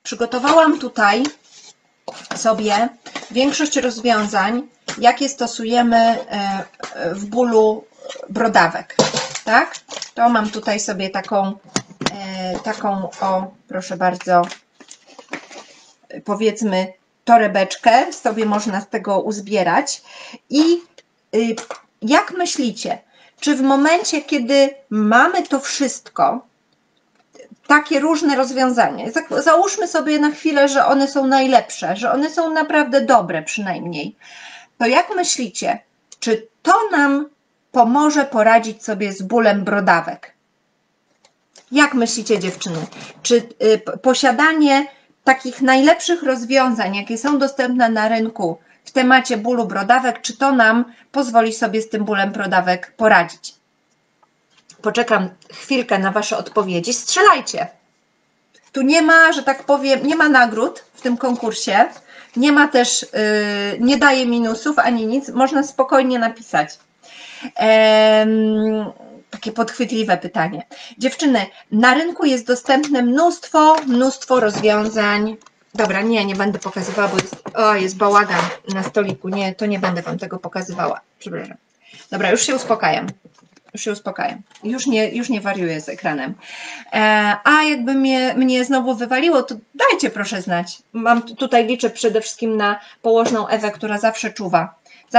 Przygotowałam tutaj sobie większość rozwiązań, jakie stosujemy w bólu brodawek, tak? To mam tutaj sobie taką, o, proszę bardzo, powiedzmy torebeczkę, sobie można z tego uzbierać. I jak myślicie, czy w momencie, kiedy mamy to wszystko, takie różne rozwiązania, załóżmy sobie na chwilę, że one są najlepsze, że one są naprawdę dobre przynajmniej, to jak myślicie, czy to nam pomoże poradzić sobie z bólem brodawek? Jak myślicie, dziewczyny? Czy posiadanie takich najlepszych rozwiązań, jakie są dostępne na rynku w temacie bólu brodawek, czy to nam pozwoli sobie z tym bólem brodawek poradzić? Poczekam chwilkę na Wasze odpowiedzi. Strzelajcie. Tu nie ma, że tak powiem, nie ma nagród w tym konkursie. Nie ma też, nie daje minusów ani nic. Można spokojnie napisać. Takie podchwytliwe pytanie. Dziewczyny, na rynku jest dostępne mnóstwo rozwiązań. Dobra, nie będę pokazywała, bo jest bałagan na stoliku. Nie, to nie będę Wam tego pokazywała. Przepraszam. Dobra, już się uspokajam. Już nie wariuję z ekranem. A jakby mnie znowu wywaliło, to dajcie proszę znać. Tutaj liczę przede wszystkim na położną Ewę, która zawsze czuwa.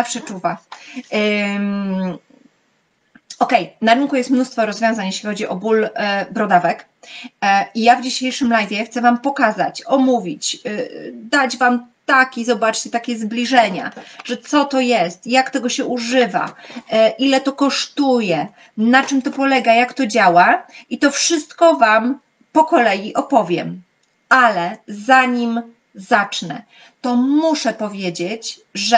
Ok, na rynku jest mnóstwo rozwiązań, jeśli chodzi o ból brodawek. I ja w dzisiejszym live'ie chcę Wam pokazać, omówić, dać Wam zobaczcie, takie zbliżenia, że co to jest, jak tego się używa, ile to kosztuje, na czym to polega, jak to działa i to wszystko Wam po kolei opowiem. Ale zanim zacznę, to muszę powiedzieć,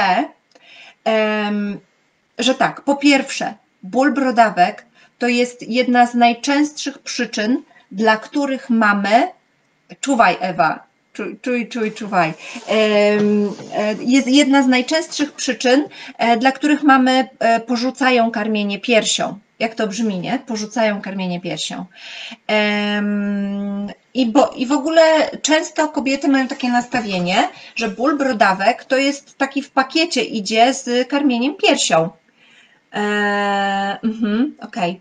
że tak, po pierwsze, ból brodawek to jest jedna z najczęstszych przyczyn, dla których mamy, czuwaj Ewa, czuwaj. Jest jedna z najczęstszych przyczyn, dla których mamy porzucają karmienie piersią. Jak to brzmi, nie? Porzucają karmienie piersią. I w ogóle często kobiety mają takie nastawienie, że ból brodawek to jest taki w pakiecie idzie z karmieniem piersią. Okej.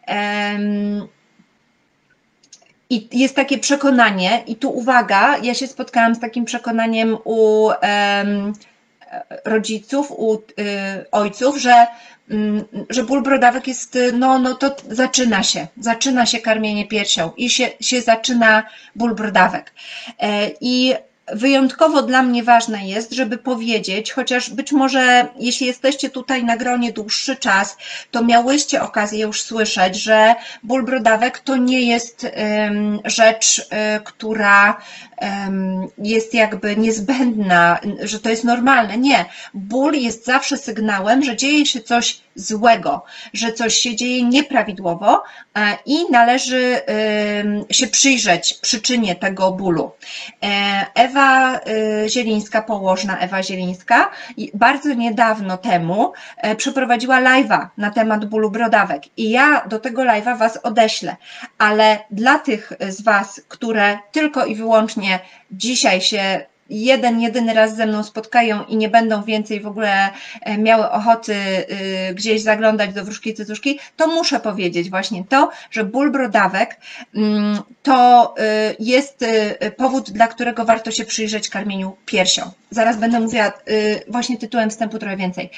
I jest takie przekonanie, i tu uwaga, ja się spotkałam z takim przekonaniem u rodziców, u ojców, że ból brodawek jest, no to zaczyna się karmienie piersią i się zaczyna ból brodawek. I wyjątkowo dla mnie ważne jest, żeby powiedzieć, chociaż być może jeśli jesteście tutaj na gronie dłuższy czas, to miałyście okazję już słyszeć, że ból brodawek to nie jest rzecz, która jest jakby niezbędna, że to jest normalne. Nie. Ból jest zawsze sygnałem, że dzieje się coś złego, że coś się dzieje nieprawidłowo i należy się przyjrzeć przyczynie tego bólu. Ewa Zielińska, położna Ewa Zielińska, bardzo niedawno temu przeprowadziła live'a na temat bólu brodawek i ja do tego live'a Was odeślę, ale dla tych z Was, które tylko i wyłącznie dzisiaj się jedyny raz ze mną spotkają i nie będą więcej w ogóle miały ochoty gdzieś zaglądać do wróżki cycuszki, to muszę powiedzieć właśnie to, że ból brodawek to jest powód, dla którego warto się przyjrzeć karmieniu piersią. Zaraz będę mówiła właśnie tytułem wstępu trochę więcej.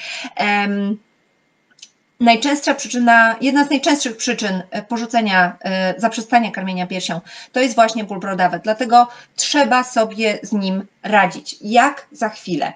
Najczęstsza przyczyna, jedna z najczęstszych przyczyn porzucenia, zaprzestania karmienia piersią to jest właśnie ból brodawek, dlatego trzeba sobie z nim radzić. Jak? Za chwilę.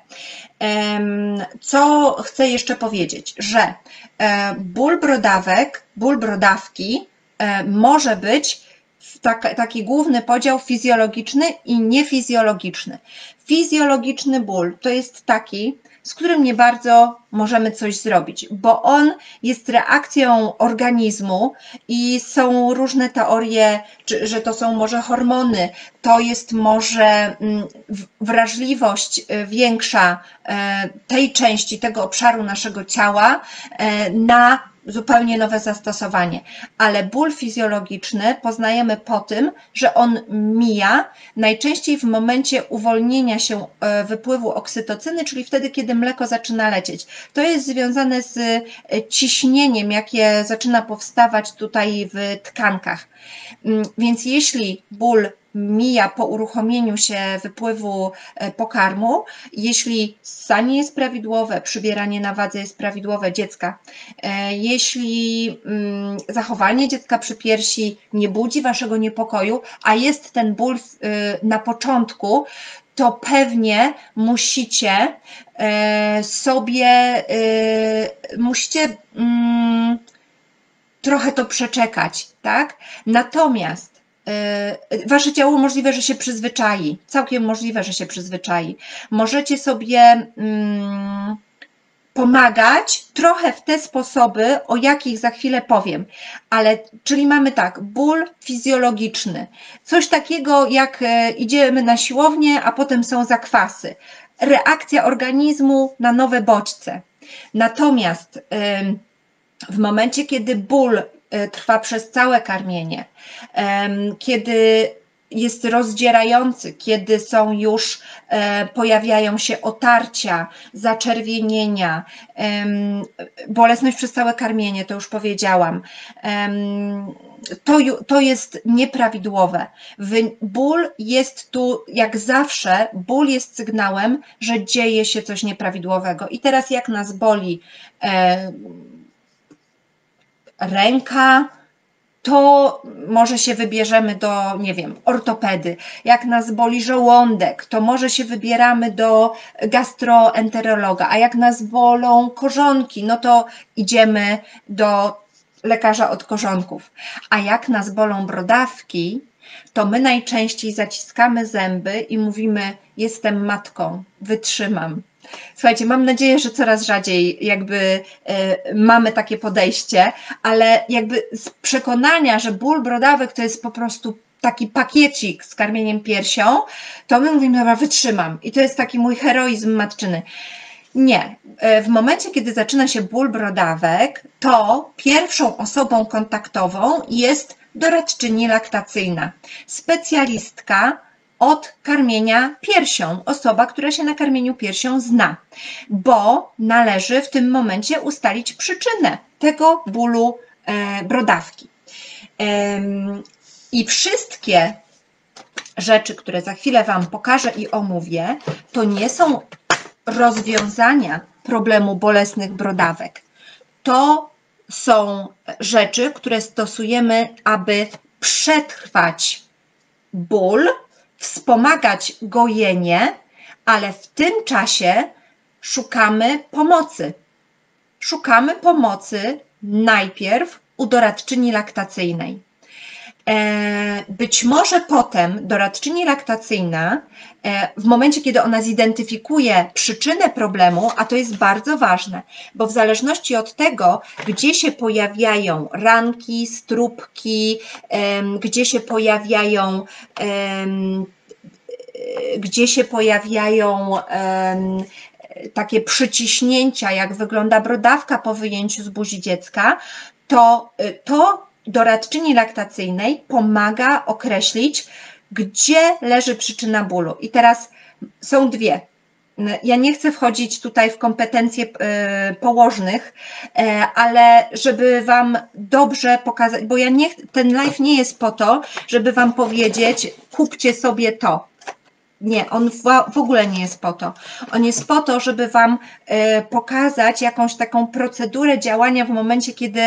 Co chcę jeszcze powiedzieć, że ból brodawek, ból brodawki może być taki główny podział fizjologiczny i niefizjologiczny. Fizjologiczny ból to jest taki, z którym nie bardzo możemy coś zrobić, bo on jest reakcją organizmu i są różne teorie, że to są może hormony, to jest może wrażliwość większa tej części, tego obszaru naszego ciała na zupełnie nowe zastosowanie, ale ból fizjologiczny poznajemy po tym, że on mija najczęściej w momencie uwolnienia się wypływu oksytocyny, czyli wtedy, kiedy mleko zaczyna lecieć. To jest związane z ciśnieniem, jakie zaczyna powstawać tutaj w tkankach. Więc jeśli ból mija po uruchomieniu się wypływu pokarmu, jeśli ssanie jest prawidłowe, przybieranie na wadze jest prawidłowe dziecka, jeśli zachowanie dziecka przy piersi nie budzi waszego niepokoju, a jest ten ból na początku, to pewnie musicie trochę to przeczekać, tak? Natomiast wasze ciało możliwe, że się przyzwyczai, całkiem możliwe, że się przyzwyczai. Możecie sobie pomagać trochę w te sposoby, o jakich za chwilę powiem, ale czyli mamy tak, ból fizjologiczny, coś takiego jak idziemy na siłownię, a potem są zakwasy, reakcja organizmu na nowe bodźce. Natomiast w momencie, kiedy ból trwa przez całe karmienie, kiedy jest rozdzierający, kiedy są już, pojawiają się otarcia, zaczerwienienia, bolesność przez całe karmienie, to już powiedziałam, to jest nieprawidłowe. Ból jest tu, jak zawsze, ból jest sygnałem, że dzieje się coś nieprawidłowego. I teraz jak nas boli ręka, to może się wybierzemy do, nie wiem, ortopedy. Jak nas boli żołądek, to może się wybieramy do gastroenterologa, a jak nas bolą korzonki, no to idziemy do lekarza od korzonków. A jak nas bolą brodawki, to my najczęściej zaciskamy zęby i mówimy: jestem matką, wytrzymam. Słuchajcie, mam nadzieję, że coraz rzadziej jakby mamy takie podejście, ale jakby z przekonania, że ból brodawek to jest po prostu taki pakiecik z karmieniem piersią, to my mówimy: dobra, wytrzymam. I to jest taki mój heroizm matczyny. Nie. W momencie, kiedy zaczyna się ból brodawek, to pierwszą osobą kontaktową jest doradczyni laktacyjna, specjalistka od karmienia piersią, osoba, która się na karmieniu piersią zna, bo należy w tym momencie ustalić przyczynę tego bólu brodawki. I wszystkie rzeczy, które za chwilę Wam pokażę i omówię, to nie są rozwiązania problemu bolesnych brodawek. To są rzeczy, które stosujemy, aby przetrwać ból, wspomagać gojenie, ale w tym czasie szukamy pomocy. Szukamy pomocy najpierw u doradczyni laktacyjnej. Być może potem doradczyni laktacyjna, w momencie, kiedy ona zidentyfikuje przyczynę problemu, a to jest bardzo ważne, bo w zależności od tego, gdzie się pojawiają ranki, stróbki, gdzie się pojawiają takie przyciśnięcia, jak wygląda brodawka po wyjęciu z buzi dziecka, to doradczyni laktacyjnej pomaga określić, gdzie leży przyczyna bólu. I teraz są dwie. Ja nie chcę wchodzić tutaj w kompetencje położnych, ale żeby Wam dobrze pokazać, bo ten live nie jest po to, żeby Wam powiedzieć: kupcie sobie to. Nie, on w ogóle nie jest po to. On jest po to, żeby Wam pokazać jakąś taką procedurę działania w momencie, kiedy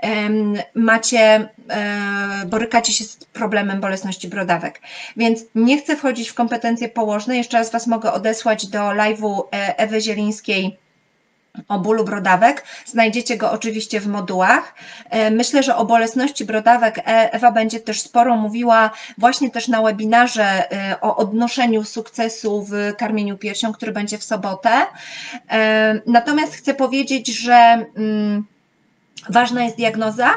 borykacie się z problemem bolesności brodawek. Więc nie chcę wchodzić w kompetencje położne. Jeszcze raz Was mogę odesłać do live'u Ewy Zielińskiej o bólu brodawek. Znajdziecie go oczywiście w modułach. Myślę, że o bolesności brodawek Ewa będzie też sporo mówiła właśnie też na webinarze o odnoszeniu sukcesu w karmieniu piersią, który będzie w sobotę. Natomiast chcę powiedzieć, że ważna jest diagnoza,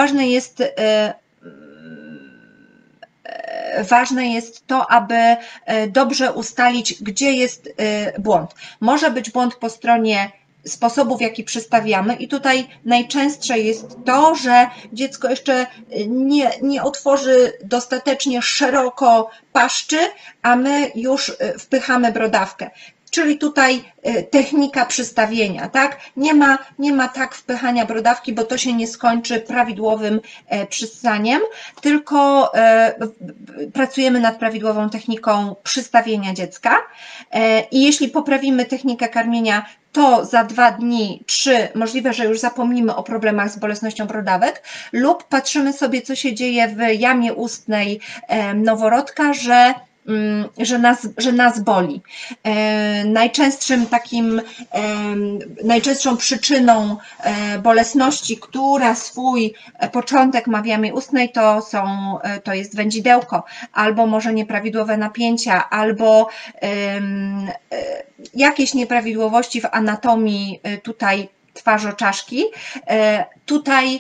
ważne jest to, aby dobrze ustalić, gdzie jest błąd. Może być błąd po stronie sposobu, w jaki przystawiamy i tutaj najczęstsze jest to, że dziecko jeszcze nie otworzy dostatecznie szeroko paszczy, a my już wpychamy brodawkę. Czyli tutaj technika przystawienia, tak? Nie ma tak wpychania brodawki, bo to się nie skończy prawidłowym przyssaniem, tylko pracujemy nad prawidłową techniką przystawienia dziecka i jeśli poprawimy technikę karmienia, to za 2 dni, 3, możliwe, że już zapomnimy o problemach z bolesnością brodawek lub patrzymy sobie, co się dzieje w jamie ustnej noworodka, że nas boli. Najczęstszą przyczyną bolesności, która swój początek ma w jamie ustnej, to jest wędzidełko, albo może nieprawidłowe napięcia, albo jakieś nieprawidłowości w anatomii tutaj twarzoczaszki. Tutaj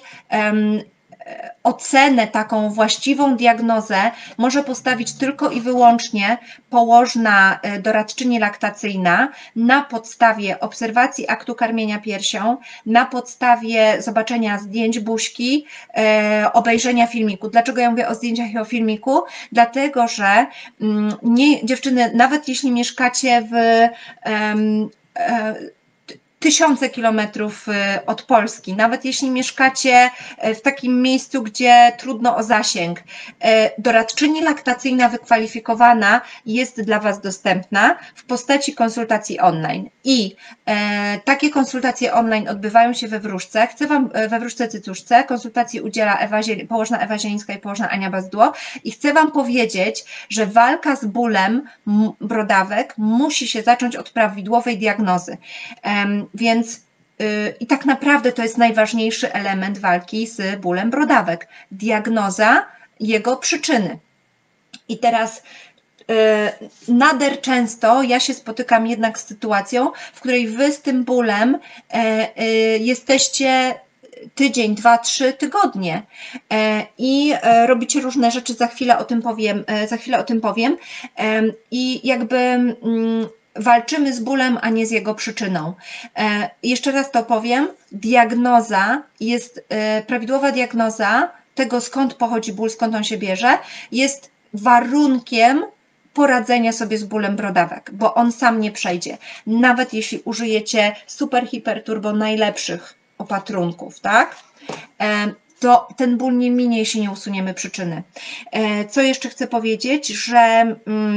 ocenę, taką właściwą diagnozę może postawić tylko i wyłącznie położna doradczyni laktacyjna na podstawie obserwacji aktu karmienia piersią, na podstawie zobaczenia zdjęć buźki, obejrzenia filmiku. Dlaczego ja mówię o zdjęciach i o filmiku? Dlatego, że dziewczyny, nawet jeśli mieszkacie w tysiące kilometrów od Polski, nawet jeśli mieszkacie w takim miejscu, gdzie trudno o zasięg, doradczyni laktacyjna wykwalifikowana jest dla Was dostępna w postaci konsultacji online. I takie konsultacje online odbywają się we Wróżce. We Wróżce Cycuszce konsultacji udziela położna Ewa Zielińska i położna Ania Bazdło i chcę Wam powiedzieć, że walka z bólem brodawek musi się zacząć od prawidłowej diagnozy. Więc i tak naprawdę to jest najważniejszy element walki z bólem brodawek. Diagnoza jego przyczyny. I teraz nader często ja się spotykam jednak z sytuacją, w której Wy z tym bólem jesteście tydzień, 2, 3 tygodnie i robicie różne rzeczy, za chwilę o tym powiem i jakby walczymy z bólem, a nie z jego przyczyną. Jeszcze raz to powiem, diagnoza jest, prawidłowa diagnoza tego, skąd pochodzi ból, skąd on się bierze, jest warunkiem poradzenia sobie z bólem brodawek, bo on sam nie przejdzie. Nawet jeśli użyjecie super, hiper, turbo najlepszych opatrunków, tak? To ten ból nie minie, jeśli nie usuniemy przyczyny. Co jeszcze chcę powiedzieć, że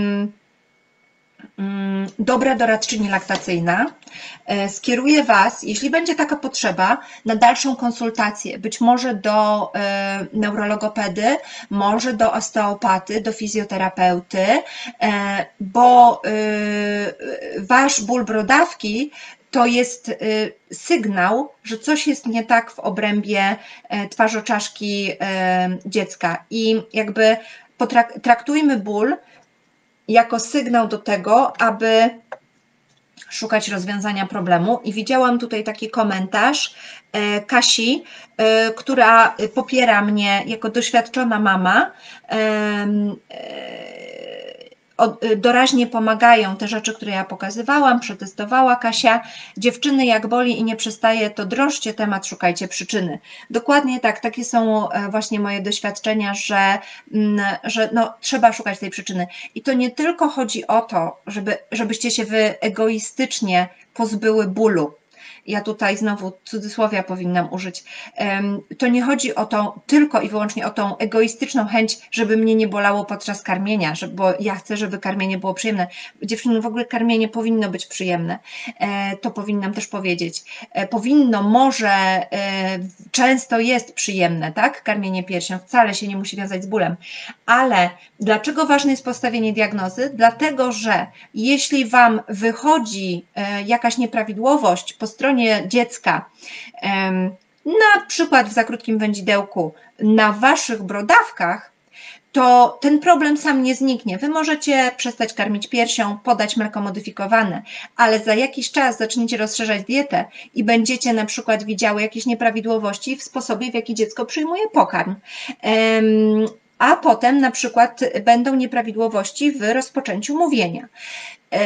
dobra doradczyni laktacyjna skieruje Was, jeśli będzie taka potrzeba, na dalszą konsultację, być może do neurologopedy, może do osteopaty, do fizjoterapeuty, bo Wasz ból brodawki to jest sygnał, że coś jest nie tak w obrębie twarzoczaszki dziecka i jakby traktujmy ból jako sygnał do tego, aby szukać rozwiązania problemu. I widziałam tutaj taki komentarz Kasi, która popiera mnie jako doświadczona mama. Doraźnie pomagają te rzeczy, które ja pokazywałam, przetestowała Kasia. Dziewczyny, jak boli i nie przestaje, to drążcie temat, szukajcie przyczyny. Dokładnie tak, takie są właśnie moje doświadczenia, że no, trzeba szukać tej przyczyny. I to nie tylko chodzi o to, żebyście się wy egoistycznie pozbyły bólu. Ja tutaj znowu cudzysłowia powinnam użyć. To nie chodzi o tą, tylko i wyłącznie o tą egoistyczną chęć, żeby mnie nie bolało podczas karmienia, bo ja chcę, żeby karmienie było przyjemne. Dziewczyny, w ogóle karmienie powinno być przyjemne. To powinnam też powiedzieć. Może często jest przyjemne, tak? Karmienie piersią wcale się nie musi wiązać z bólem. Ale dlaczego ważne jest postawienie diagnozy? Dlatego, że jeśli Wam wychodzi jakaś nieprawidłowość po stronie dziecka, na przykład w za krótkim wędzidełku, na Waszych brodawkach, to ten problem sam nie zniknie. Wy możecie przestać karmić piersią, podać mleko modyfikowane, ale za jakiś czas zaczniecie rozszerzać dietę i będziecie na przykład widziały jakieś nieprawidłowości w sposobie, w jaki dziecko przyjmuje pokarm. A potem na przykład będą nieprawidłowości w rozpoczęciu mówienia.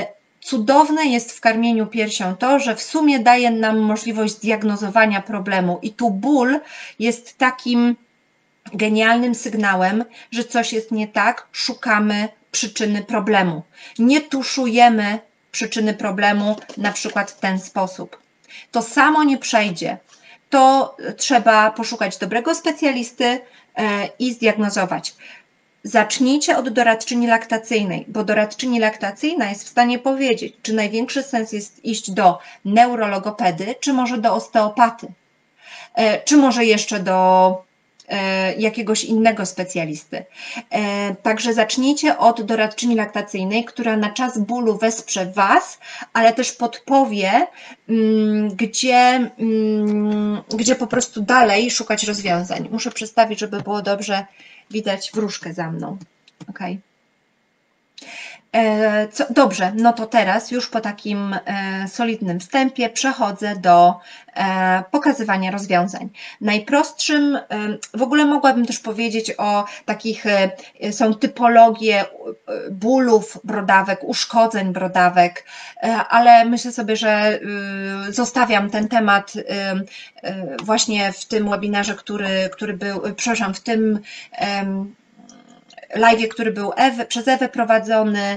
Cudowne jest w karmieniu piersią to, że w sumie daje nam możliwość zdiagnozowania problemu i tu ból jest takim genialnym sygnałem, że coś jest nie tak, szukamy przyczyny problemu. Nie tuszujemy przyczyny problemu na przykład w ten sposób. To samo nie przejdzie. To trzeba poszukać dobrego specjalisty i zdiagnozować. Zacznijcie od doradczyni laktacyjnej, bo doradczyni laktacyjna jest w stanie powiedzieć, czy największy sens jest iść do neurologopedy, czy może do osteopaty, czy może jeszcze do jakiegoś innego specjalisty. Także zacznijcie od doradczyni laktacyjnej, która na czas bólu wesprze Was, ale też podpowie, gdzie po prostu dalej szukać rozwiązań. Muszę przestawić, żeby było dobrze widać wróżkę za mną. Okay. Dobrze, no to teraz już po takim solidnym wstępie przechodzę do pokazywania rozwiązań. Najprostszym, w ogóle mogłabym też powiedzieć o takich, są typologie bólów brodawek, uszkodzeń brodawek, ale myślę sobie, że zostawiam ten temat właśnie w tym webinarze, który był, przepraszam, w tym live, który był przez Ewę prowadzony.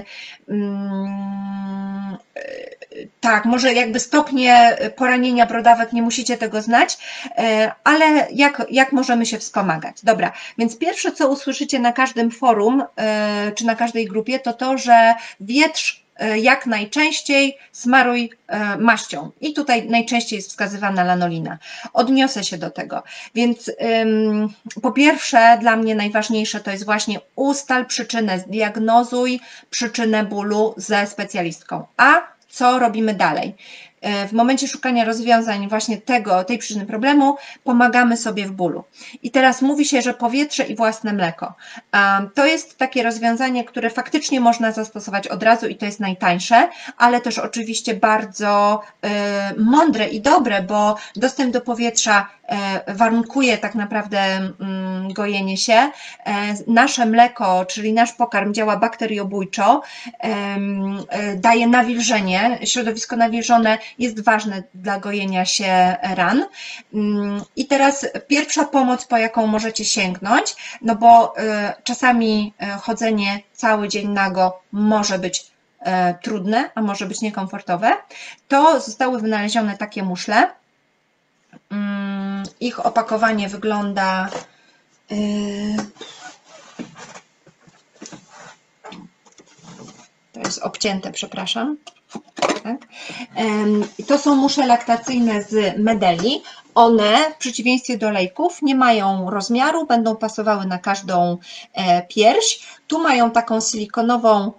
Tak, może jakby stopnie poranienia brodawek nie musicie tego znać, ale jak możemy się wspomagać? Dobra, więc pierwsze, co usłyszycie na każdym forum czy na każdej grupie, to to, że wietrz jak najczęściej smaruj maścią. I tutaj najczęściej jest wskazywana lanolina. Odniosę się do tego. Więc po pierwsze, dla mnie najważniejsze to jest właśnie ustal przyczynę, zdiagnozuj przyczynę bólu ze specjalistką. A co robimy dalej? W momencie szukania rozwiązań właśnie tej przyczyny problemu pomagamy sobie w bólu. I teraz mówi się, że powietrze i własne mleko. To jest takie rozwiązanie, które faktycznie można zastosować od razu i to jest najtańsze, ale też oczywiście bardzo mądre i dobre, bo dostęp do powietrza warunkuje tak naprawdę gojenie się. Nasze mleko, czyli nasz pokarm działa bakteriobójczo, daje nawilżenie, środowisko nawilżone jest ważne dla gojenia się ran. I teraz pierwsza pomoc, po jaką możecie sięgnąć, no bo czasami chodzenie cały dzień nago może być trudne, a może być niekomfortowe, to zostały wynalezione takie muszle. Ich opakowanie wygląda to jest obcięte, przepraszam. Tak? To są muszle laktacyjne z Medeli. One w przeciwieństwie do lejków nie mają rozmiaru, będą pasowały na każdą pierś. Tu mają taką silikonową,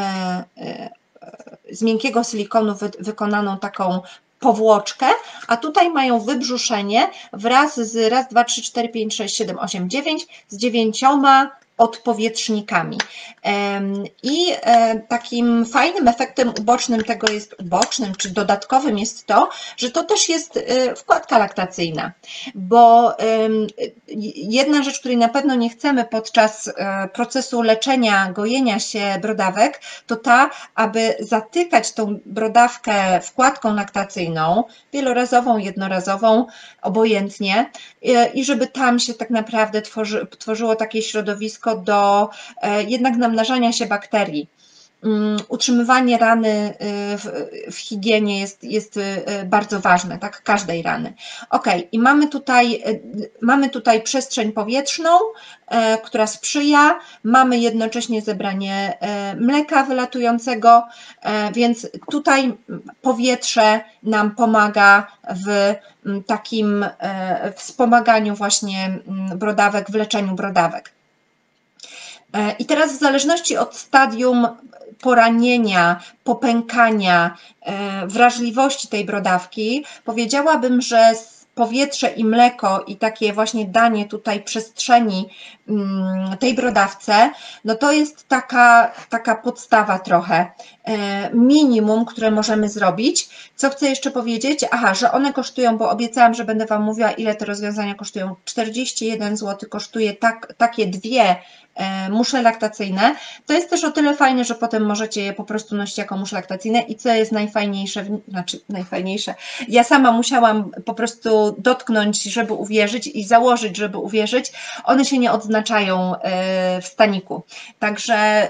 z miękkiego silikonu wykonaną taką powłoczkę, a tutaj mają wybrzuszenie wraz z raz, dwa, trzy, 4, 5, 6, 7, 8, 9 z 9 odpowietrznikami. I takim fajnym efektem ubocznym czy dodatkowym jest to, że to też jest wkładka laktacyjna, bo jedna rzecz, której na pewno nie chcemy podczas procesu leczenia, gojenia się brodawek, to ta, aby zatykać tą brodawkę wkładką laktacyjną, wielorazową, jednorazową, obojętnie, i żeby tam się tak naprawdę tworzyło takie środowisko do jednak namnażania się bakterii. Utrzymywanie rany w higienie jest bardzo ważne, tak, każdej rany. Ok, i mamy tutaj przestrzeń powietrzną, która sprzyja, mamy jednocześnie zebranie mleka wylatującego, więc tutaj powietrze nam pomaga w takim wspomaganiu właśnie brodawek, w leczeniu brodawek. I teraz w zależności od stadium poranienia, popękania, wrażliwości tej brodawki, powiedziałabym, że powietrze i mleko i takie właśnie danie tutaj przestrzeni tej brodawce, no to jest taka podstawa trochę, minimum, które możemy zrobić. Co chcę jeszcze powiedzieć? Aha, że one kosztują, bo obiecałam, że będę Wam mówiła, ile te rozwiązania kosztują. 41 zł kosztuje takie dwie muszle laktacyjne. To jest też o tyle fajne, że potem możecie je po prostu nosić jako muszle laktacyjne i co jest najfajniejsze, znaczy najfajniejsze, ja sama musiałam po prostu dotknąć, żeby uwierzyć i założyć, żeby uwierzyć, one się nie odznaczają w staniku, także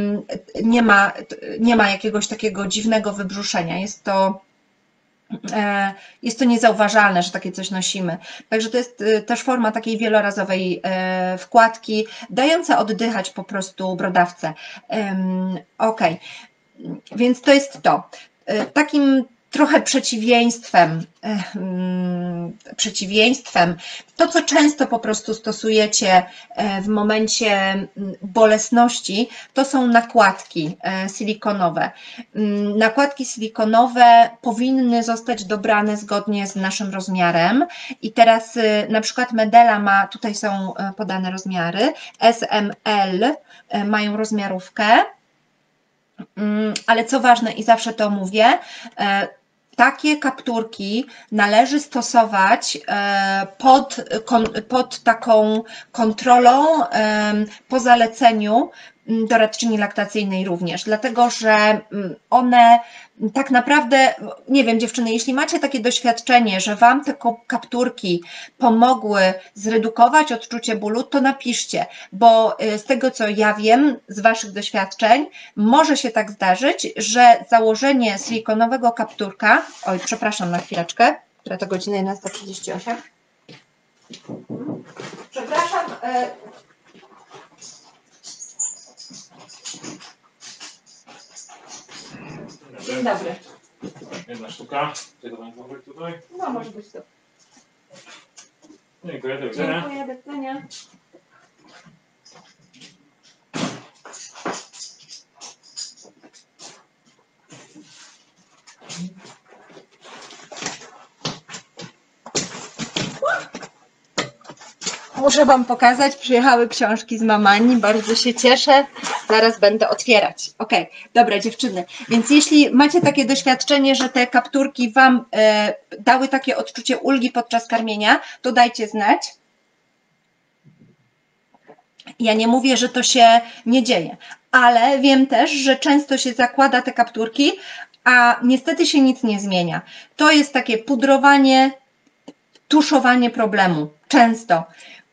nie ma jakiegoś takiego dziwnego wybrzuszenia, jest to niezauważalne, że takie coś nosimy. Także to jest też forma takiej wielorazowej wkładki, dająca oddychać po prostu brodawce. Ok, więc to jest to. Takim trochę przeciwieństwem, to co często po prostu stosujecie w momencie bolesności, to są nakładki silikonowe. Nakładki silikonowe powinny zostać dobrane zgodnie z naszym rozmiarem i teraz na przykład Medela ma, tutaj są podane rozmiary, SML mają rozmiarówkę, ale co ważne i zawsze to mówię, takie kapturki należy stosować pod taką kontrolą po zaleceniu doradczyni laktacyjnej również, dlatego że one tak naprawdę, nie wiem dziewczyny, jeśli macie takie doświadczenie, że Wam te kapturki pomogły zredukować odczucie bólu, to napiszcie, bo z tego co ja wiem, z Waszych doświadczeń, może się tak zdarzyć, że założenie silikonowego kapturka, oj przepraszam na chwileczkę, która to godzina 11:38, przepraszam, dzień dobry. Jedna sztuka. Tego będzie włożyć tutaj? No, może być to. Dziękuję, do widzenia. Dziękuję, do widzenia. Muszę Wam pokazać, przyjechały książki z mamani, bardzo się cieszę, zaraz będę otwierać. Ok, dobra dziewczyny, więc jeśli macie takie doświadczenie, że te kapturki Wam dały takie odczucie ulgi podczas karmienia, to dajcie znać. Ja nie mówię, że to się nie dzieje, ale wiem też, że często się zakłada te kapturki, a niestety się nic nie zmienia. To jest takie pudrowanie, tuszowanie problemu, często.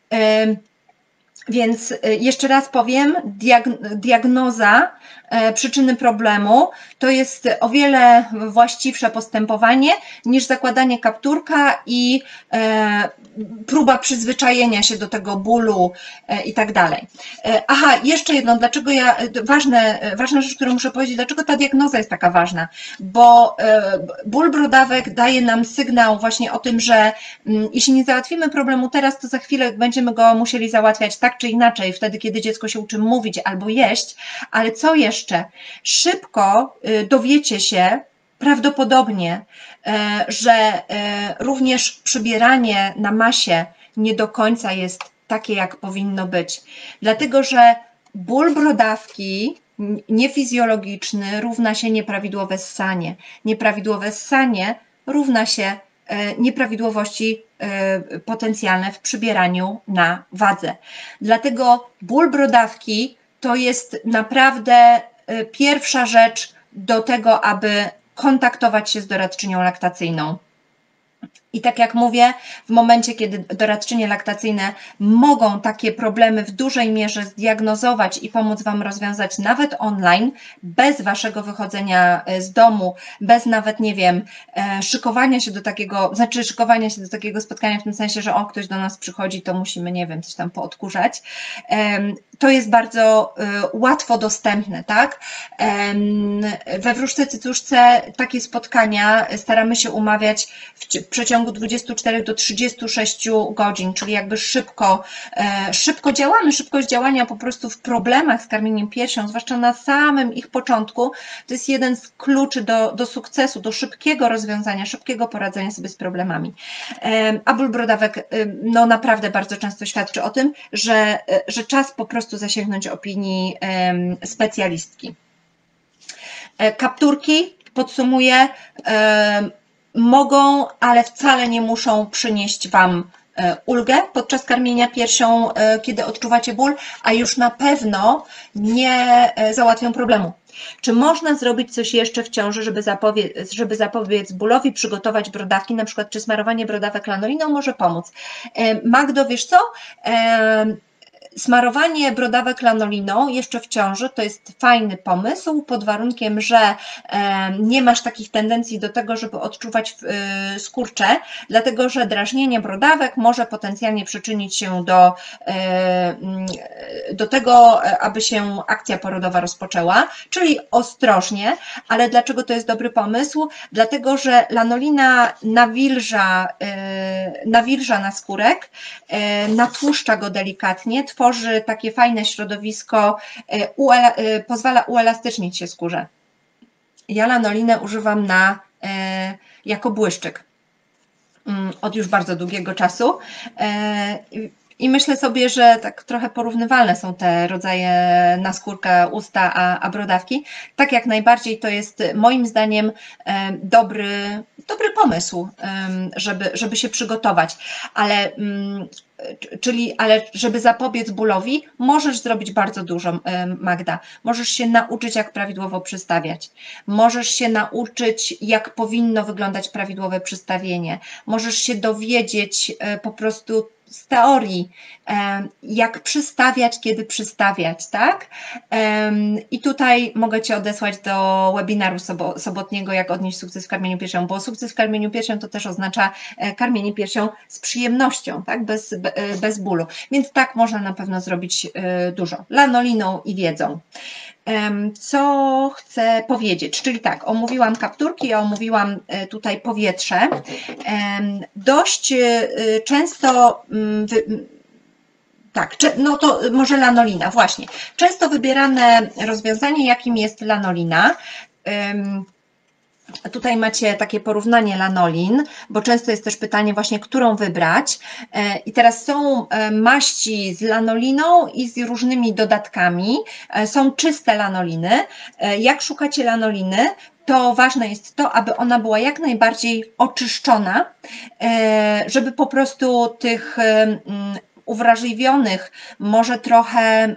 Więc jeszcze raz powiem, diagnoza przyczyny problemu to jest o wiele właściwsze postępowanie niż zakładanie kapturka i próba przyzwyczajenia się do tego bólu i tak dalej. Aha, jeszcze jedno, dlaczego ważna rzecz, którą muszę powiedzieć, dlaczego ta diagnoza jest taka ważna, bo ból brodawek daje nam sygnał właśnie o tym, że jeśli nie załatwimy problemu teraz, to za chwilę będziemy go musieli załatwiać tak czy inaczej, wtedy kiedy dziecko się uczy mówić albo jeść, ale co jeszcze? Szybko dowiecie się, prawdopodobnie, że również przybieranie na masie nie do końca jest takie, jak powinno być. Dlatego, że ból brodawki niefizjologiczny równa się nieprawidłowe ssanie. Nieprawidłowe ssanie równa się nieprawidłowości potencjalne w przybieraniu na wadze. Dlatego ból brodawki to jest naprawdę pierwsza rzecz do tego, aby kontaktować się z doradczynią laktacyjną. I tak jak mówię, w momencie, kiedy doradczynie laktacyjne mogą takie problemy w dużej mierze zdiagnozować i pomóc Wam rozwiązać nawet online, bez Waszego wychodzenia z domu, bez nawet, nie wiem, szykowania się do takiego spotkania w tym sensie, że ktoś do nas przychodzi, to musimy, nie wiem, coś tam poodkurzać. To jest bardzo łatwo dostępne, tak? We Wróżce Cycuszce takie spotkania staramy się umawiać w przeciągu 24 do 36 godzin, czyli jakby szybko działamy, szybkość działania po prostu w problemach z karmieniem piersią, zwłaszcza na samym ich początku, to jest jeden z kluczy do sukcesu, do szybkiego rozwiązania, szybkiego poradzenia sobie z problemami. A ból brodawek no naprawdę bardzo często świadczy o tym, że czas po prostu zasięgnąć opinii specjalistki. Kapturki, podsumuję, mogą, ale wcale nie muszą przynieść Wam ulgę podczas karmienia piersią, kiedy odczuwacie ból, a już na pewno nie załatwią problemu. Czy można zrobić coś jeszcze w ciąży, żeby zapobiec bólowi, przygotować brodawki, na przykład czy smarowanie brodawek lanoliną może pomóc? Magdo, wiesz co? Smarowanie brodawek lanoliną jeszcze w ciąży to jest fajny pomysł, pod warunkiem, że nie masz takich tendencji do tego, żeby odczuwać skurcze, dlatego że drażnienie brodawek może potencjalnie przyczynić się do tego, aby się akcja porodowa rozpoczęła, czyli ostrożnie, ale dlaczego to jest dobry pomysł? Dlatego, że lanolina nawilża naskórek, natłuszcza go delikatnie, tworzy takie fajne środowisko, pozwala uelastycznić się skórze. Ja lanolinę używam jako błyszczyk od już bardzo długiego czasu i myślę sobie, że tak trochę porównywalne są te rodzaje naskórka, usta, a brodawki. Tak jak najbardziej to jest moim zdaniem dobry pomysł, żeby się przygotować, ale żeby zapobiec bólowi, możesz zrobić bardzo dużo, Magda. Możesz się nauczyć, jak prawidłowo przystawiać. Możesz się nauczyć, jak powinno wyglądać prawidłowe przystawienie. Możesz się dowiedzieć po prostu z teorii, jak przystawiać, kiedy przystawiać, tak? I tutaj mogę Cię odesłać do webinaru sobotniego, jak odnieść sukces w karmieniu piersią, bo sukces w karmieniu piersią to też oznacza karmienie piersią z przyjemnością, tak? Bez bólu. Więc tak, można na pewno zrobić dużo. Lanoliną i wiedzą. Co chcę powiedzieć? Czyli tak, omówiłam kapturki, omówiłam tutaj powietrze. Dość często, tak, no to może lanolina, właśnie. Często wybierane rozwiązanie, jakim jest lanolina. Tutaj macie takie porównanie lanolin, bo często jest też pytanie właśnie, którą wybrać. I teraz są maści z lanoliną i z różnymi dodatkami. Są czyste lanoliny. Jak szukacie lanoliny, to ważne jest to, aby ona była jak najbardziej oczyszczona, żeby po prostu tych uwrażliwionych, może trochę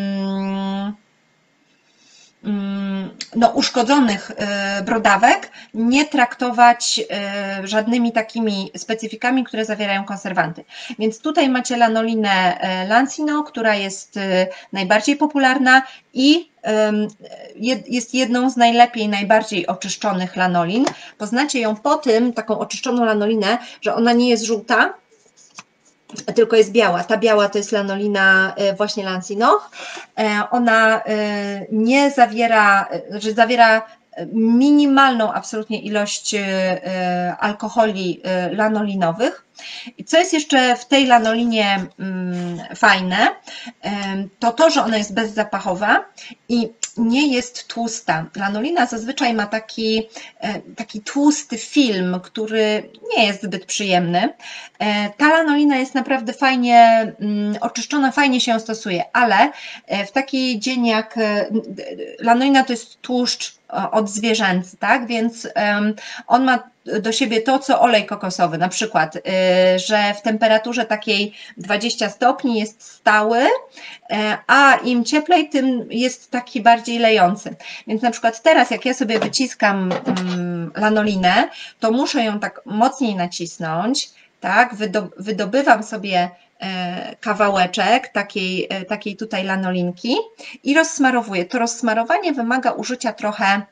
uszkodzonych brodawek nie traktować żadnymi takimi specyfikami, które zawierają konserwanty. Więc tutaj macie lanolinę Lancino, która jest najbardziej popularna i jest jedną z najbardziej oczyszczonych lanolin. Poznacie ją po tym, taką oczyszczoną lanolinę, że ona nie jest żółta, tylko jest biała. Ta biała to jest lanolina właśnie Lancino. Ona nie zawiera, że zawiera minimalną absolutnie ilość alkoholi lanolinowych. I co jest jeszcze w tej lanolinie fajne, to, że ona jest bezzapachowa i nie jest tłusta. Lanolina zazwyczaj ma taki tłusty film, który nie jest zbyt przyjemny. Ta lanolina jest naprawdę fajnie oczyszczona, fajnie się ją stosuje, ale w taki dzień jak lanolina to jest tłuszcz odzwierzęcy, tak? Więc on ma do siebie to, co olej kokosowy, na przykład, że w temperaturze takiej 20 stopni jest stały, a im cieplej, tym jest taki bardziej lejący. Więc na przykład teraz, jak ja sobie wyciskam lanolinę, to muszę ją tak mocniej nacisnąć, tak? Wydobywam sobie kawałeczek takiej tutaj lanolinki i rozsmarowuję. To rozsmarowanie wymaga użycia trochę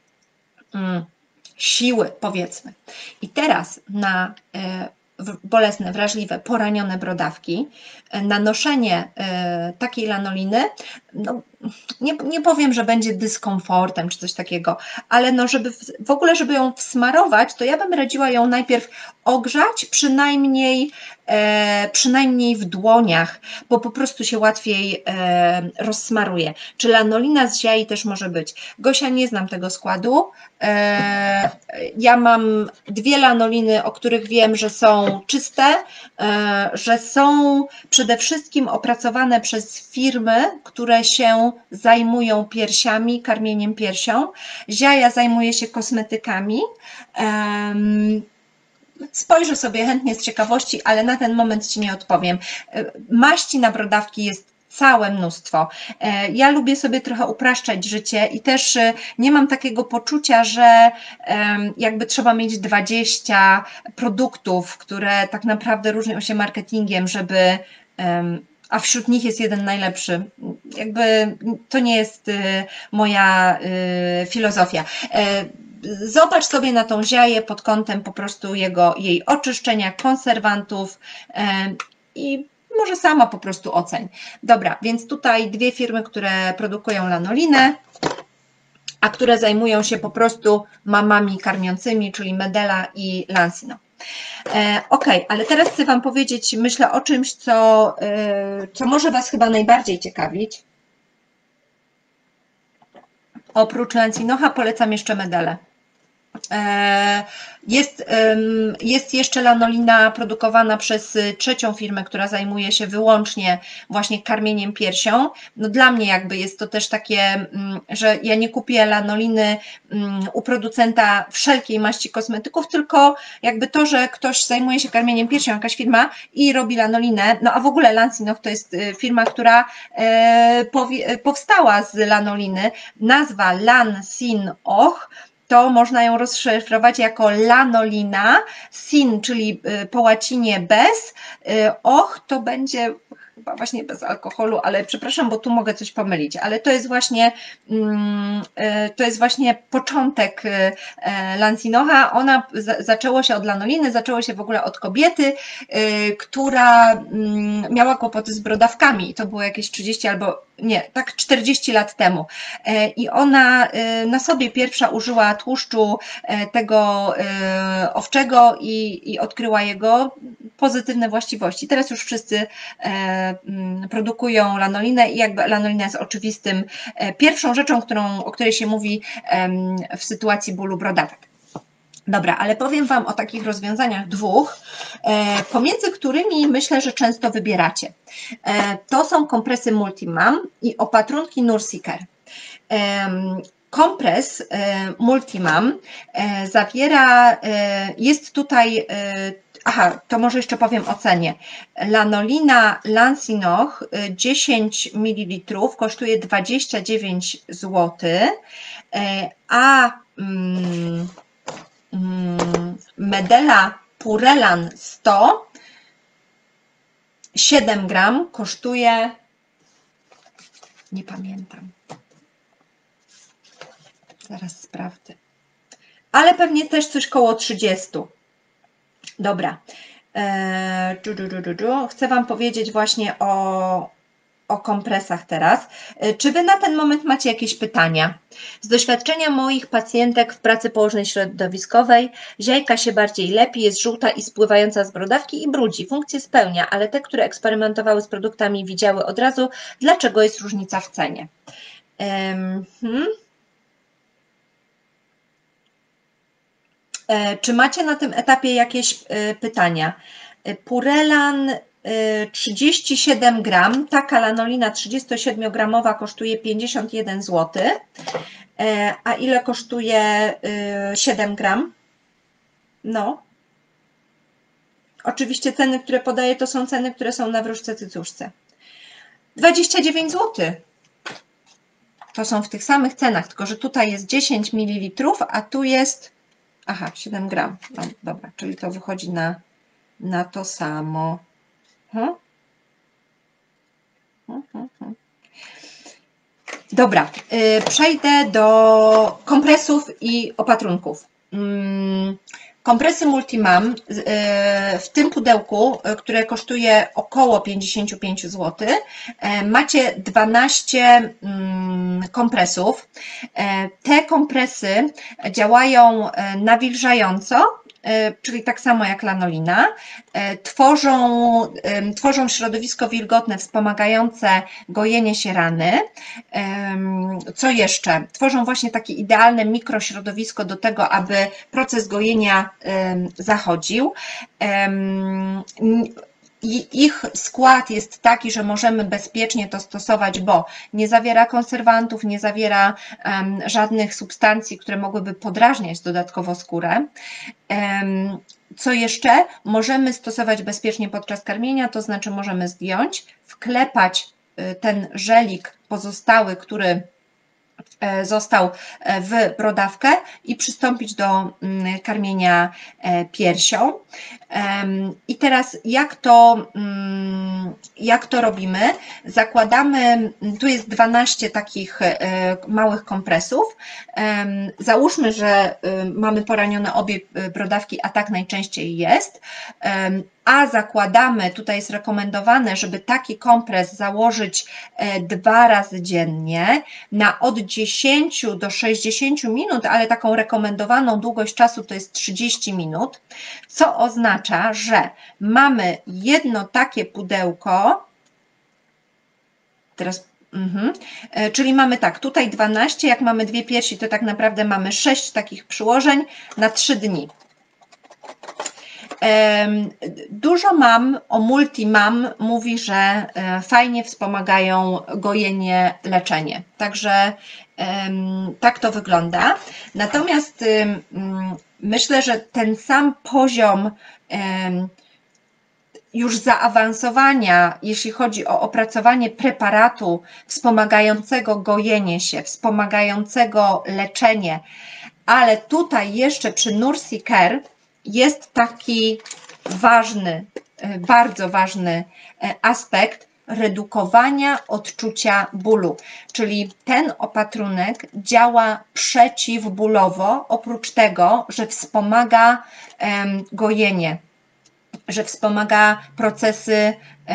siły, powiedzmy. I teraz na bolesne, wrażliwe, poranione brodawki nanoszenie takiej lanoliny, no, nie powiem, że będzie dyskomfortem czy coś takiego, ale no, żeby w ogóle, żeby ją wsmarować, to ja bym radziła ją najpierw ogrzać, przynajmniej w dłoniach, bo po prostu się łatwiej rozsmaruje. Czy lanolina z ziai też może być? Gosia, nie znam tego składu. Ja mam 2 lanoliny, o których wiem, że są czyste, że są przede wszystkim opracowane przez firmy, które się zajmują piersiami, karmieniem piersią. Ziaja zajmuje się kosmetykami. spojrzę sobie chętnie z ciekawości, ale na ten moment Ci nie odpowiem. Maści na brodawki jest całe mnóstwo. Ja lubię sobie trochę upraszczać życie i też nie mam takiego poczucia, że jakby trzeba mieć 20 produktów, które tak naprawdę różnią się marketingiem, żeby a wśród nich jest jeden najlepszy. Jakby to nie jest moja filozofia. Zobacz sobie na tą ziaję pod kątem po prostu jej oczyszczenia, konserwantów i może sama po prostu oceń. Dobra, więc tutaj dwie firmy, które produkują lanolinę, a które zajmują się po prostu mamami karmiącymi, czyli Medela i Lansino. Ok, ale teraz chcę Wam powiedzieć, myślę o czymś, co może Was chyba najbardziej ciekawić. Oprócz Lansinocha polecam jeszcze Medelę. Jest jeszcze lanolina produkowana przez trzecią firmę, która zajmuje się wyłącznie właśnie karmieniem piersią. No dla mnie jakby jest to też takie, że ja nie kupię lanoliny u producenta wszelkiej maści kosmetyków, tylko jakby to, że ktoś zajmuje się karmieniem piersią, jakaś firma i robi lanolinę, no a w ogóle Lansinoch to jest firma, która powstała z lanoliny. Nazwa Lansinoch to można ją rozszyfrować jako lanolina, sin, czyli po łacinie bez, och to będzie chyba właśnie bez alkoholu, ale przepraszam, bo tu mogę coś pomylić, ale to jest właśnie początek Lansinocha. Ona zaczęło się od lanoliny, zaczęło się w ogóle od kobiety, która miała kłopoty z brodawkami. To było jakieś 30 albo nie, tak 40 lat temu. I ona na sobie pierwsza użyła tłuszczu tego owczego i odkryła jego pozytywne właściwości. Teraz już wszyscy produkują lanolinę i jakby lanolina jest oczywistym pierwszą rzeczą, o której się mówi w sytuacji bólu brodawek. Dobra, ale powiem Wam o takich rozwiązaniach dwóch, pomiędzy którymi myślę, że często wybieracie. To są kompresy Multimam i opatrunki Nurseeker. Kompres Multimam zawiera, jest tutaj, aha, to może jeszcze powiem o cenie. Lanolina Lansinoch 10 ml kosztuje 29 zł, a Medela Purelan 100 7 gram kosztuje, nie pamiętam, zaraz sprawdzę, ale pewnie też coś koło 30. Dobra, chcę Wam powiedzieć właśnie o kompresach teraz. Czy Wy na ten moment macie jakieś pytania? Z doświadczenia moich pacjentek w pracy położnej środowiskowej ziajka się bardziej lepi, jest żółta i spływająca z brodawki i brudzi. Funkcję spełnia, ale te, które eksperymentowały z produktami, widziały od razu, dlaczego jest różnica w cenie. Czy macie na tym etapie jakieś pytania? Purelan 37 gram, taka lanolina 37-gramowa kosztuje 51 zł, a ile kosztuje 7 gram? No, oczywiście ceny, które podaję, to są ceny, które są na wróżce cycuszce. 29 zł. To są w tych samych cenach, tylko że tutaj jest 10 ml, a tu jest, aha, 7 gram. No, dobra, czyli to wychodzi na to samo. Dobra, przejdę do kompresów i opatrunków. Kompresy Multimam w tym pudełku, które kosztuje około 55 zł, macie 12 kompresów. Te kompresy działają nawilżająco, czyli tak samo jak lanolina, tworzą środowisko wilgotne wspomagające gojenie się rany. Co jeszcze? Tworzą właśnie takie idealne mikrośrodowisko do tego, aby proces gojenia zachodził. I ich skład jest taki, że możemy bezpiecznie to stosować, bo nie zawiera konserwantów, nie zawiera żadnych substancji, które mogłyby podrażniać dodatkowo skórę. Co jeszcze? Możemy stosować bezpiecznie podczas karmienia, to znaczy możemy zdjąć, wklepać ten żelik pozostały, który został w brodawkę i przystąpić do karmienia piersią. I teraz jak to robimy? Zakładamy, tu jest 12 takich małych kompresów. Załóżmy, że mamy poranione obie brodawki, a tak najczęściej jest. A zakładamy, tutaj jest rekomendowane, żeby taki kompres założyć 2 razy dziennie na od 10 do 60 minut, ale taką rekomendowaną długość czasu to jest 30 minut, co oznacza, że mamy jedno takie pudełko, teraz czyli mamy tak, tutaj 12, jak mamy 2 piersi, to tak naprawdę mamy 6 takich przyłożeń na 3 dni. Dużo mam o Multimam mówi, że fajnie wspomagają gojenie, leczenie. Także tak to wygląda. Natomiast myślę, że ten sam poziom już zaawansowania, jeśli chodzi o opracowanie preparatu wspomagającego gojenie się, wspomagającego leczenie, ale tutaj jeszcze przy Nursi Care jest taki ważny, bardzo ważny aspekt redukowania odczucia bólu, czyli ten opatrunek działa przeciwbólowo, oprócz tego, że wspomaga gojenie, że wspomaga procesy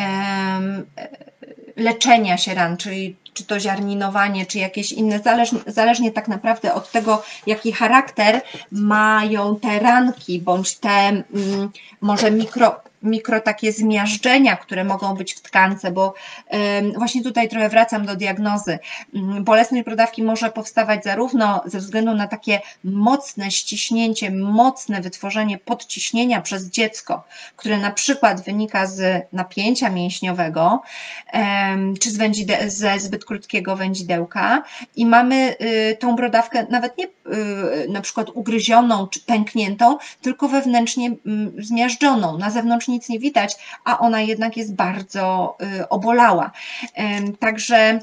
leczenia się ran, czyli czy to ziarninowanie, czy jakieś inne, zależnie tak naprawdę od tego, jaki charakter mają te ranki, bądź te może mikro takie zmiażdżenia, które mogą być w tkance, bo właśnie tutaj trochę wracam do diagnozy. Bolesność brodawki może powstawać zarówno ze względu na takie mocne ściśnięcie, mocne wytworzenie podciśnienia przez dziecko, które na przykład wynika z napięcia mięśniowego, czy ze zbyt krótkiego wędzidełka i mamy tą brodawkę nawet nie na przykład ugryzioną czy pękniętą, tylko wewnętrznie zmiażdżoną. Na zewnątrz nic nie widać, a ona jednak jest bardzo obolała. Także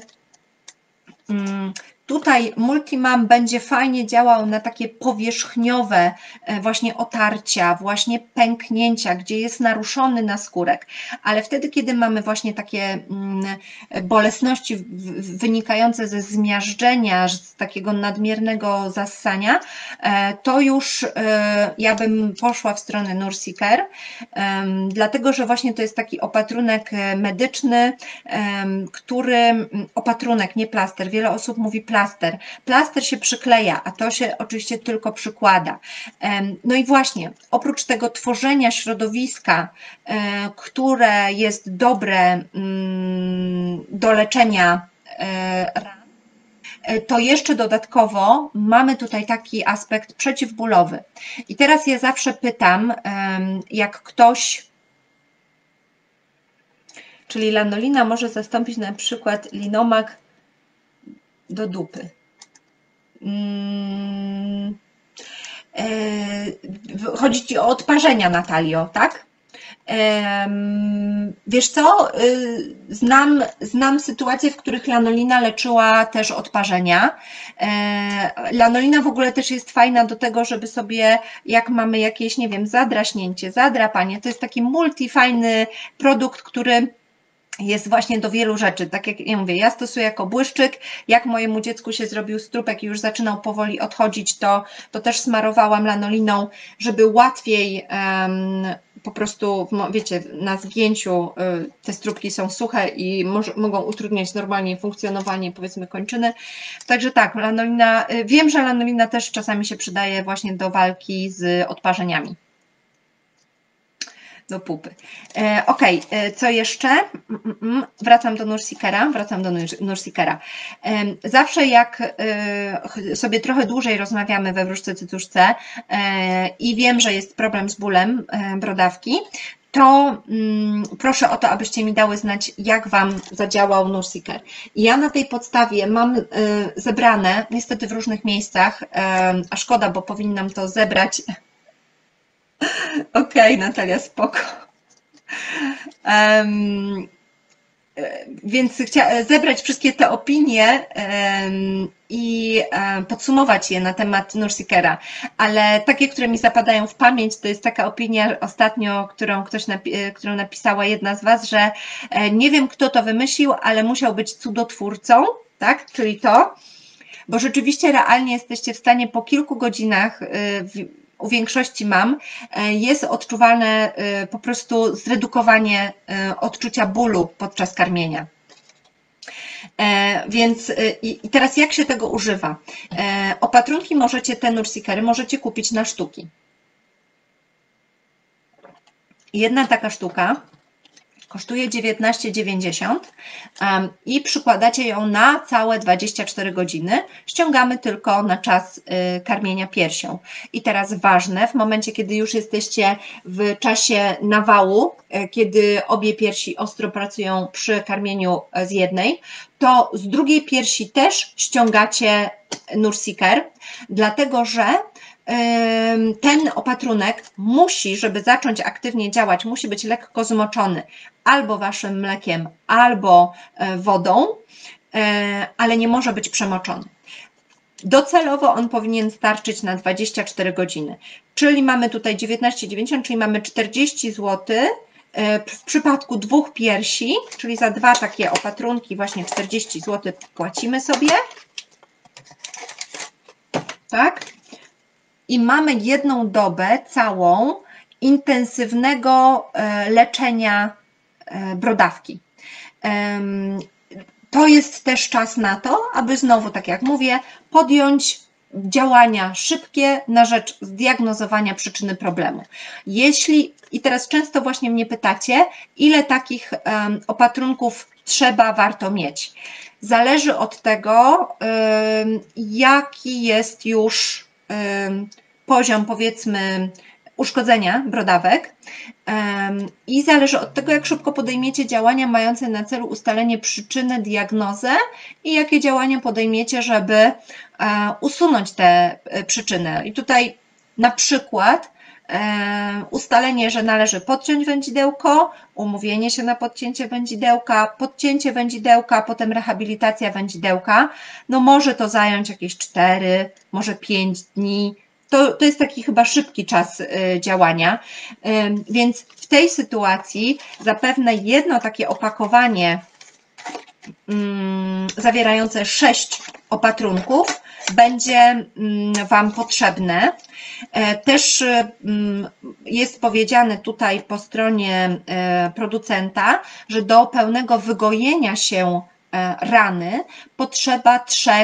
tutaj Multimam będzie fajnie działał na takie powierzchniowe właśnie otarcia, właśnie pęknięcia, gdzie jest naruszony naskórek, ale wtedy, kiedy mamy właśnie takie bolesności wynikające ze zmiażdżenia, z takiego nadmiernego zassania, to już ja bym poszła w stronę Nursi Care, dlatego, że właśnie to jest taki opatrunek medyczny, opatrunek, nie plaster, wiele osób mówi plaster. Plaster się przykleja, a to się oczywiście tylko przykłada. No i właśnie, oprócz tego tworzenia środowiska, które jest dobre do leczenia ran, to jeszcze dodatkowo mamy tutaj taki aspekt przeciwbólowy. I teraz ja zawsze pytam, jak ktoś, czyli lanolina może zastąpić na przykład linomak do dupy. Chodzi Ci o odparzenia, Natalio, tak? Wiesz co, znam sytuacje, w których lanolina leczyła też odparzenia. Lanolina w ogóle też jest fajna do tego, żeby sobie, jak mamy jakieś, nie wiem, zadraśnięcie, zadrapanie, to jest taki multifajny produkt, który jest właśnie do wielu rzeczy, tak jak ja mówię, ja stosuję jako błyszczyk, jak mojemu dziecku się zrobił strupek i już zaczynał powoli odchodzić, to też smarowałam lanoliną, żeby łatwiej po prostu, wiecie, na zgięciu te strupki są suche i mogą utrudniać normalnie funkcjonowanie, powiedzmy, kończyny. Także tak, lanolina, wiem, że lanolina też czasami się przydaje właśnie do walki z odparzeniami. Do pupy. Ok, co jeszcze? Wracam do Nursi Care'a. Zawsze jak sobie trochę dłużej rozmawiamy we wróżce cytuszce i wiem, że jest problem z bólem brodawki, to proszę o to, abyście mi dały znać, jak Wam zadziałał Nursicare. Ja na tej podstawie mam zebrane, niestety w różnych miejscach, a szkoda, bo powinnam to zebrać. Okej, Natalia, spoko. Więc chciałam zebrać wszystkie te opinie i podsumować je na temat Nursicare'a, ale takie, które mi zapadają w pamięć, to jest taka opinia ostatnio, którą napisała jedna z Was, że nie wiem, kto to wymyślił, ale musiał być cudotwórcą, tak? Czyli to, bo rzeczywiście realnie jesteście w stanie po kilku godzinach, u większości mam, jest odczuwalne po prostu zredukowanie odczucia bólu podczas karmienia. Więc i teraz jak się tego używa? Opatrunki możecie, te Nursicare'y możecie kupić na sztuki. Jedna taka sztuka kosztuje 19,90 i przykładacie ją na całe 24 godziny. Ściągamy tylko na czas karmienia piersią. I teraz ważne, w momencie, kiedy już jesteście w czasie nawału, kiedy obie piersi ostro pracują przy karmieniu z jednej, to z drugiej piersi też ściągacie Nursicare, dlatego że ten opatrunek musi, żeby zacząć aktywnie działać, musi być lekko zmoczony albo Waszym mlekiem, albo wodą, ale nie może być przemoczony. Docelowo on powinien starczyć na 24 godziny, czyli mamy tutaj 19,90, czyli mamy 40 zł. W przypadku dwóch piersi, czyli za dwa takie opatrunki właśnie 40 zł płacimy sobie. Tak? I mamy jedną dobę całą intensywnego leczenia brodawki. To jest też czas na to, aby znowu, tak jak mówię, podjąć działania szybkie na rzecz zdiagnozowania przyczyny problemu. I teraz często właśnie mnie pytacie, ile takich opatrunków warto mieć. Zależy od tego, jaki jest już poziom, powiedzmy, uszkodzenia brodawek i zależy od tego, jak szybko podejmiecie działania mające na celu ustalenie przyczyny, diagnozę i jakie działania podejmiecie, żeby usunąć tę przyczynę. I tutaj na przykład ustalenie, że należy podciąć wędzidełko, umówienie się na podcięcie wędzidełka, potem rehabilitacja wędzidełka. No może to zająć jakieś 4, może 5 dni. To jest taki chyba szybki czas działania, więc w tej sytuacji zapewne jedno takie opakowanie zawierające 6 opatrunków będzie Wam potrzebne. Też jest powiedziane tutaj po stronie producenta, że do pełnego wygojenia się rany potrzeba 3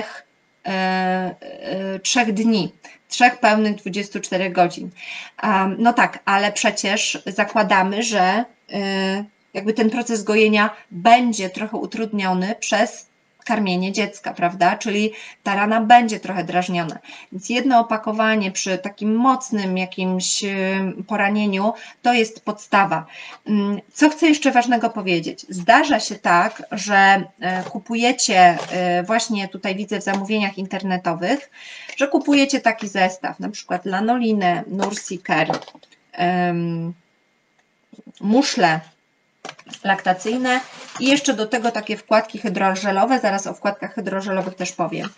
dni. 3 pełnych 24 godzin. No tak, ale przecież zakładamy, że jakby ten proces gojenia będzie trochę utrudniony przez karmienie dziecka, prawda? Czyli ta rana będzie trochę drażniona. Więc jedno opakowanie przy takim mocnym jakimś poranieniu to jest podstawa. Co chcę jeszcze ważnego powiedzieć? Zdarza się tak, że kupujecie, właśnie tutaj widzę w zamówieniach internetowych, że kupujecie taki zestaw, na przykład lanolinę, Nursicare, muszle laktacyjne i jeszcze do tego takie wkładki hydrożelowe, zaraz o wkładkach hydrożelowych też powiem.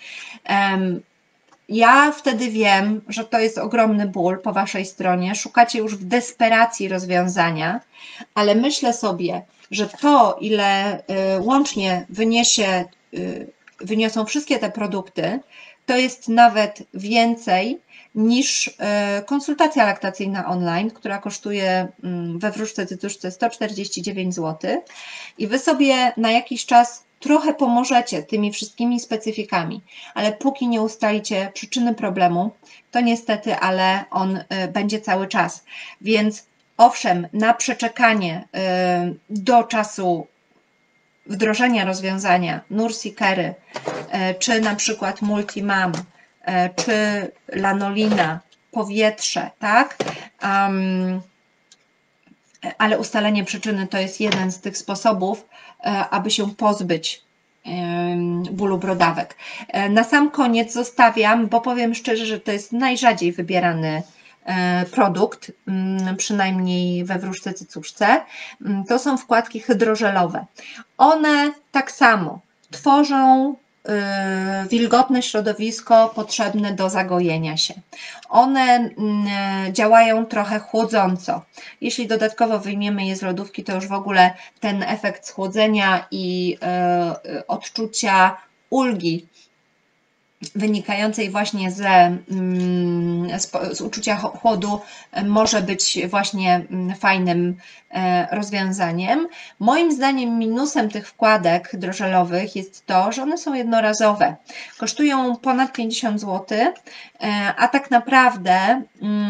Ja wtedy wiem, że to jest ogromny ból po Waszej stronie, szukacie już w desperacji rozwiązania, ale myślę sobie, że to, ile łącznie wyniosą wszystkie te produkty, to jest nawet więcej niż konsultacja laktacyjna online, która kosztuje we Wróżce Cycuszce 149 zł i Wy sobie na jakiś czas trochę pomożecie tymi wszystkimi specyfikami, ale póki nie ustalicie przyczyny problemu, to niestety, ale on będzie cały czas. Więc owszem, na przeczekanie do czasu wdrożenia rozwiązania Nursicare'y, czy na przykład Multimam, czy lanolina, powietrze, tak? ale ustalenie przyczyny to jest jeden z tych sposobów, aby się pozbyć bólu brodawek. Na sam koniec zostawiam, bo powiem szczerze, że to jest najrzadziej wybierany produkt, przynajmniej we wróżce cycuszce. To są wkładki hydrożelowe. One tak samo tworzą wilgotne środowisko potrzebne do zagojenia się. One działają trochę chłodząco. Jeśli dodatkowo wyjmiemy je z lodówki, to już w ogóle ten efekt schłodzenia i odczucia ulgi wynikającej właśnie z uczucia chłodu może być właśnie fajnym rozwiązaniem. Moim zdaniem minusem tych wkładek hydrożelowych jest to, że one są jednorazowe. Kosztują ponad 50 zł, a tak naprawdę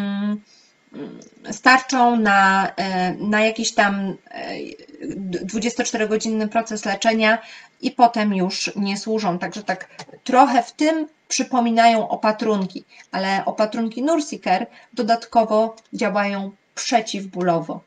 starczą na jakiś tam 24-godzinny proces leczenia i potem już nie służą. Także tak trochę w tym przypominają opatrunki, ale opatrunki Nursicare dodatkowo działają przeciwbólowo.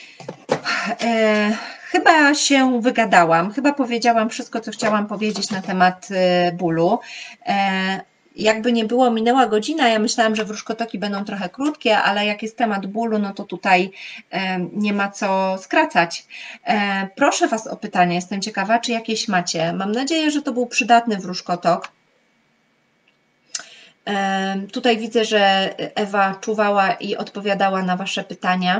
Chyba się wygadałam, chyba powiedziałam wszystko, co chciałam powiedzieć na temat bólu. Jakby nie było, minęła godzina, ja myślałam, że wróżkotoki będą trochę krótkie, ale jak jest temat bólu, no to tutaj nie ma co skracać. Proszę Was o pytania, jestem ciekawa, czy jakieś macie. Mam nadzieję, że to był przydatny wróżkotok. Tutaj widzę, że Ewa czuwała i odpowiadała na Wasze pytania.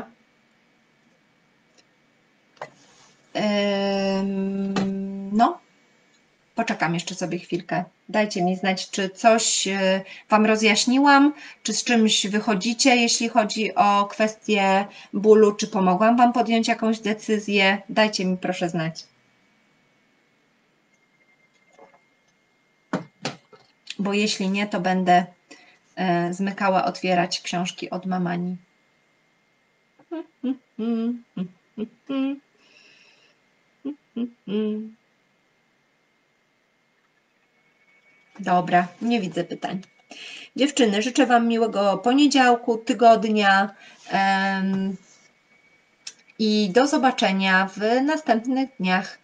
No, poczekam jeszcze sobie chwilkę. Dajcie mi znać, czy coś Wam rozjaśniłam, czy z czymś wychodzicie, jeśli chodzi o kwestię bólu, czy pomogłam Wam podjąć jakąś decyzję. Dajcie mi proszę znać. Bo jeśli nie, to będę zmykała otwierać książki od Mamani. Dobra, nie widzę pytań. Dziewczyny, życzę Wam miłego poniedziałku, tygodnia i do zobaczenia w następnych dniach.